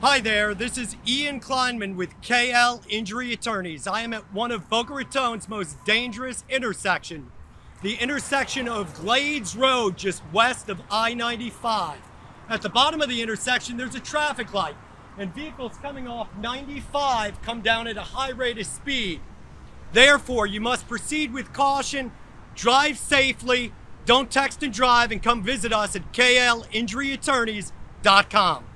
Hi there, this is Ian Kleinman with KL Injury Attorneys. I am at one of Boca Raton's most dangerous intersections, the intersection of Glades Road just west of I-95. At the bottom of the intersection, there's a traffic light, and vehicles coming off 95 come down at a high rate of speed. Therefore, you must proceed with caution, drive safely, don't text and drive, and come visit us at KLInjuryattorneys.com.